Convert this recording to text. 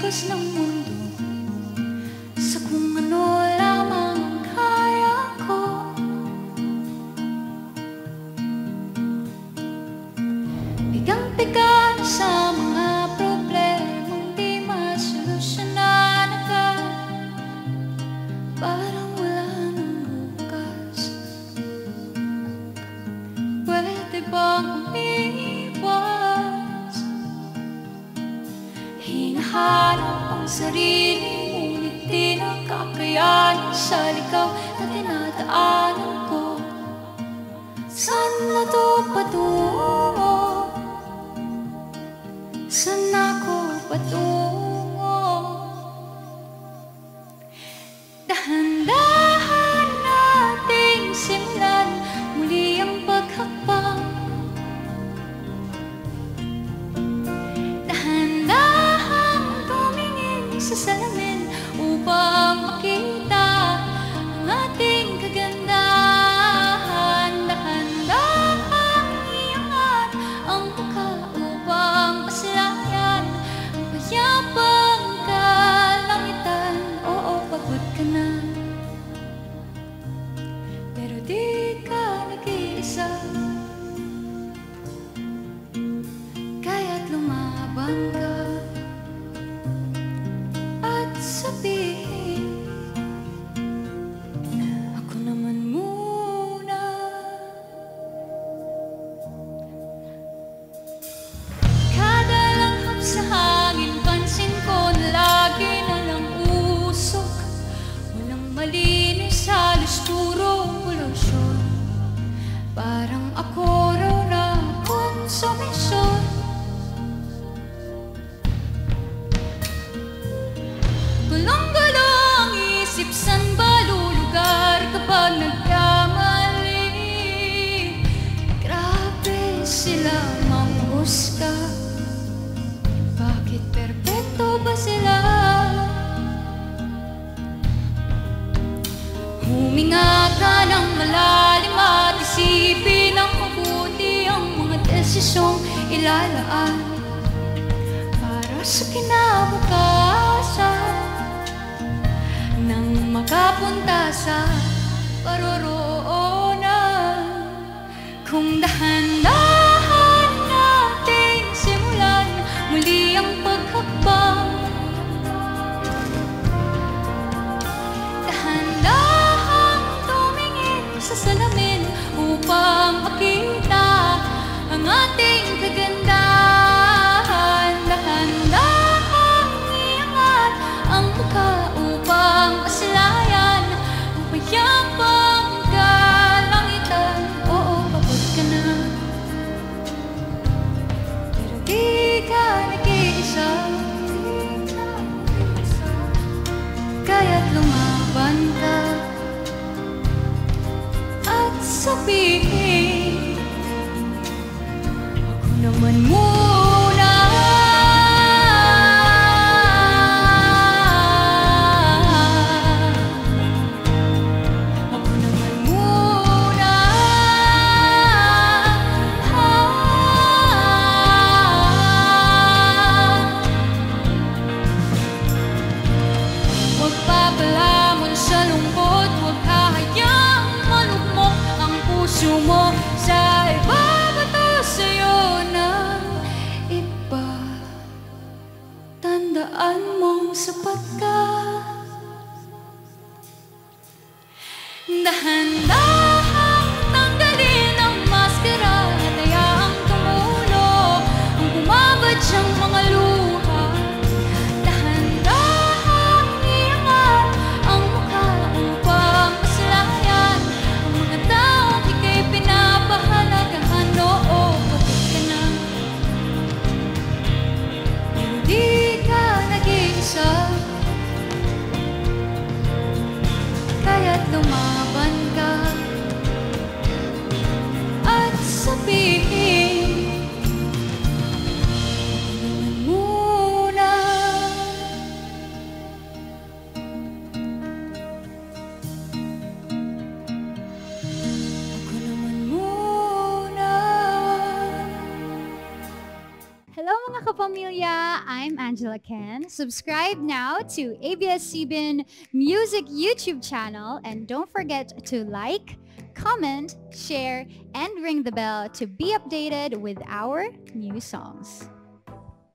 likas ng mundo sa kung ano lamang ang kaya ko. Bigang-biga na sa mga problemang di masolusyonan agad, parang wala nang bukas. Pwede bang umiwas? Hinahanap ang sarili, ngunit di nakakayanan sa ligaw na dinadaanan ko. Saan na to patungo? Saan ako patungo? Dahan-dahan nating simulan muli ang paghakbang. Dahan-dahan tumingin sa salamin upang makita ang ating kagandahan. Dahan-dahan iangat ang mukha upang paslayan ang mayabang kalangitan. Oo, pagod ka na, pero di ka nag-iisa. Kaya't lumaban ka at sabihin, ako naman muna. Kada langhap sa hangin, pansin ko na lagi na lang usok. Walang malinis, halos puro polusyon. Parang ako raw na konsumisyon. Gulong-gulo ang isip, san ba lulugar kapag nagkamali? Grabe sila manghusga, bakit perpekto ba sila? Huminga ka ng malalim at isipin ng mabuti ang mga desisyong ilalaan para sa kinabukasan, nang makapunta sa paroroonan. Kung dahan-dahan nating simulan muli ang paghakbang, dahan-dahan tumingin sa salamin upang makita ang ating kagandahan. Dahan-dahan iangat ang mukha upang paslayan ang mayabang kalangitan. Oo, pagod ka na, pero di ka nag-iisa. Kaya't lumaban ka at sabihin, ako naman muna. Ako naman muna. Huwag papalamon sa lungkot, huwag hahayaang malugmok ang puso mo sa ibabato sa'yo ng iba. Tandaan mong sapat ka. Dahan-dahan tanggalin ang maskara at hayaang tumulo ang bumabad siyang mga luha. Dahan-dahan iangat ang mukha upang paslayan ang mga taong ika'y pinapahalagahan. Oo, pagod ka na, pero di ka nag-iisa. Kaya't lumaban ka kapamilya, I'm Angela Ken. Subscribe now to ABS-CBN Music YouTube channel and don't forget to like, comment, share, and ring the bell to be updated with our new songs.